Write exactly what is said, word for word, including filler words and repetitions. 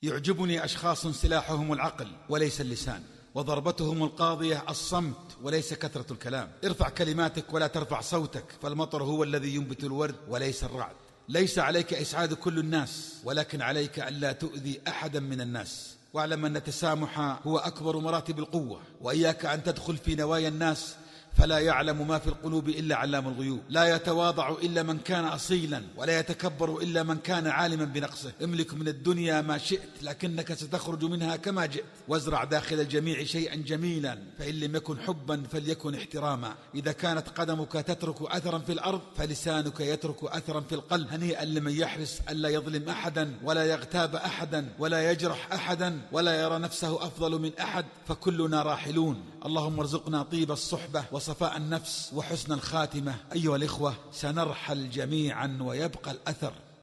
يعجبني أشخاص سلاحهم العقل وليس اللسان، وضربتهم القاضية الصمت وليس كثرة الكلام. ارفع كلماتك ولا ترفع صوتك، فالمطر هو الذي ينبت الورد وليس الرعد. ليس عليك إسعاد كل الناس، ولكن عليك ألا تؤذي أحدا من الناس. واعلم أن التسامح هو أكبر مراتب القوة، وإياك أن تدخل في نوايا الناس، فلا يعلم ما في القلوب إلا علام الغيوب. لا يتواضع إلا من كان أصيلا، ولا يتكبر إلا من كان عالما بنقصه. املك من الدنيا ما شئت، لكنك ستخرج منها كما جئت. وازرع داخل الجميع شيئا جميلا، فإن لم يكن حبا فليكن احتراما. إذا كانت قدمك تترك أثرا في الأرض، فلسانك يترك أثرا في القلب. هنيئا لمن يحرص ألا يظلم أحدا، ولا يغتاب أحدا، ولا يجرح أحدا، ولا يرى نفسه أفضل من أحد، فكلنا راحلون. اللهم ارزقنا طيب الصحبة وصفاء النفس وحسن الخاتمة. أيها الإخوة، سنرحل جميعا ويبقى الأثر.